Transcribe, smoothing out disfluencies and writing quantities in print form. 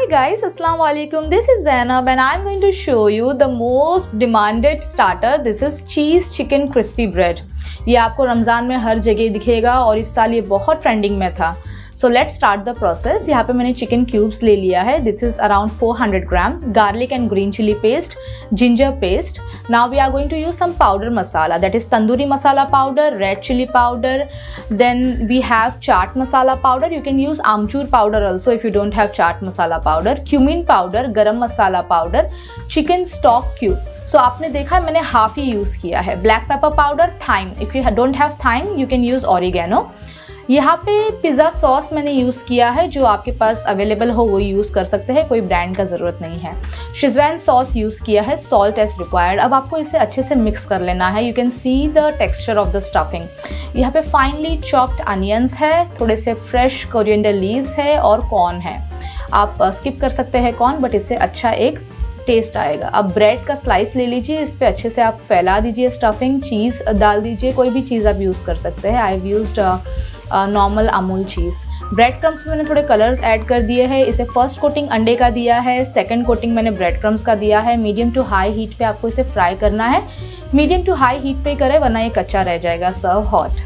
guys, Assalamu alaikum. This is Zainab and I'm going to show you the most demanded starter. This is cheese chicken crispy bread. ये आपको रमज़ान में हर जगह दिखेगा और इस साल ये बहुत ट्रेंडिंग में था. So let's start the process. यहाँ पे मैंने चिकन क्यूब्स ले लिया है. This is around 400 gram. Garlic and green chilli paste, ginger paste. Now we are going to use some powder masala, that is tandoori masala powder, red chilli powder. Then we have chaat masala powder. You can use amchur powder also if you don't have chaat masala powder. Cumin powder, garam masala powder, chicken stock cube. So आपने देखा मैंने half ही use किया है. Black pepper powder, thyme. If you don't have thyme you can use oregano. यहाँ पे pizza sauce मैंने use किया है, जो आपके पास अवेलेबल हो वो यूज़ कर सकते हैं, कोई ब्रांड का ज़रूरत नहीं है. शेज़वान सॉस यूज़ किया है. Salt as required. अब आपको इसे अच्छे से मिक्स कर लेना है. You can see the texture of the stuffing. यहाँ पे फाइनली चॉप्ड अनियंस है, थोड़े से फ्रेश कोरिएंडर लीव्स है और कॉर्न है. आप स्किप कर सकते हैं कॉर्न, बट इससे अच्छा एक टेस्ट आएगा. अब ब्रेड का स्लाइस ले लीजिए, इस पर अच्छे से आप फैला दीजिए स्टफिंग. चीज़ डाल दीजिए, कोई भी चीज़ आप यूज़ कर सकते हैं. I have used normal Amul cheese. Bread crumbs में मैंने थोड़े कलर्स ऐड कर दिए हैं. इसे फर्स्ट कोटिंग अंडे का दिया है, सेकंड कोटिंग मैंने ब्रेड क्रम्स का दिया है. मीडियम टू हाई हीट पे आपको इसे फ्राई करना है. मीडियम टू हाई हीट पे ही करें वरना ये कच्चा रह जाएगा. Serve hot.